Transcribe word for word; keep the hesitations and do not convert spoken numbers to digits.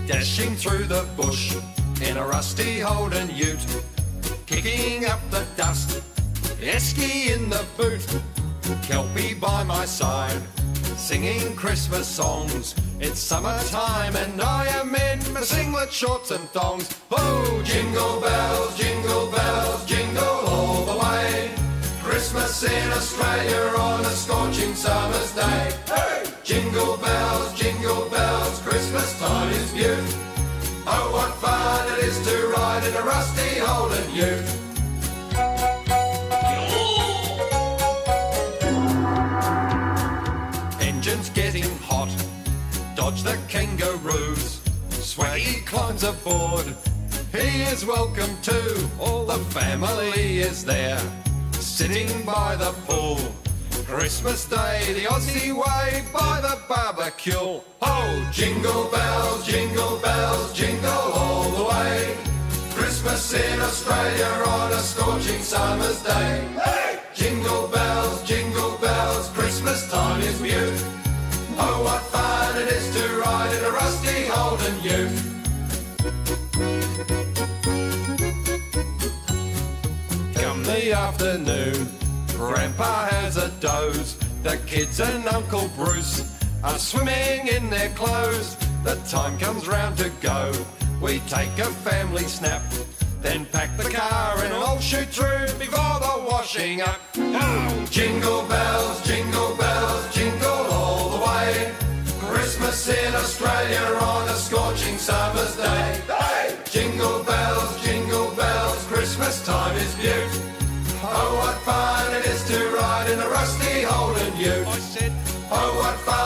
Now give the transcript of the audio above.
Dashing through the bush in a rusty Holden ute, kicking up the dust, Esky in the boot, Kelpie by my side, singing Christmas songs. It's summertime and I am in my singlet, shorts and thongs. Oh, jingle bells, jingle bells, jingle all the way. Christmas in Australia on a scorching summer's day. Hey! Jingle bells, jingle bells, Christmas time is beaut. Oh, what fun it is to ride in a rusty Holden ute. Engine's getting hot, dodge the kangaroos. Swaggy climbs aboard, he is welcome too. All the family is there, sitting by the pool. Christmas Day, the Aussie way, by the barbecue. Oh, jingle bells, jingle bells, jingle all the way. Christmas in Australia on a scorching summer's day. Hey! Jingle bells, jingle bells, Christmas time is beaut. Oh, what fun it is to ride in a rusty Holden ute. Come the afternoon, Grandpa has a doze. The kids and Uncle Bruce are swimming in their clothes. The time comes round to go, we take a family snap, then pack the car and all shoot through before the washing up. Oh, jingle bells, jingle bells, jingle all the way. Christmas in Australia on a scorching summer's day. Hey! Jingle bells, jingle bells, Christmas time is beaut. Oh, what fun it is to ride in a rusty Holden ute. I said, oh, what fun